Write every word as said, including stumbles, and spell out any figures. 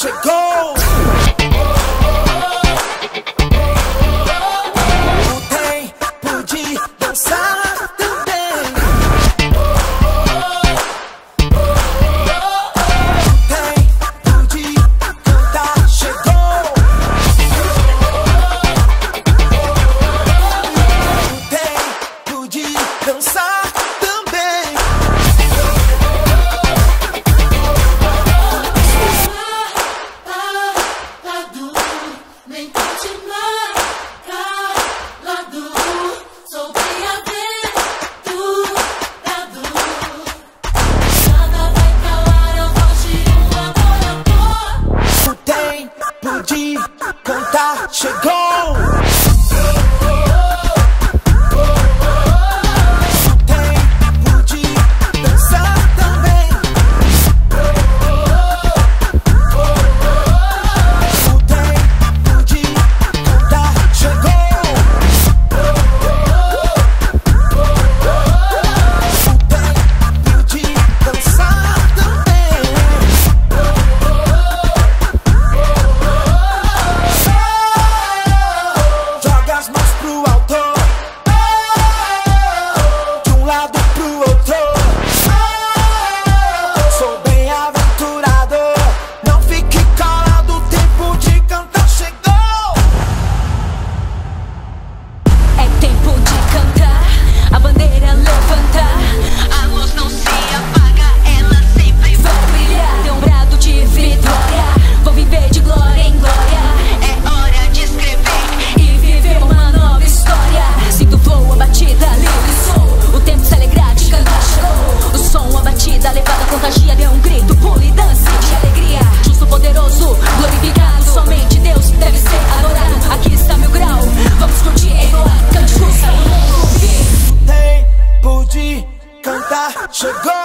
chegou. O tempo de dançar também. O tempo de cantar chegou. O tempo de dançar também. Nem continuar calado, sou bem aventurado. Nada vai calar a voz de um amor, amor. O tempo de cantar chegou. Levada contagia, deu um grito, pula e dance de alegria. Justo, poderoso, glorificado, somente Deus deve ser adorado. Aqui está meu grau, vamos curtir, enrolar, cante, justa. O tempo de cantar chegou.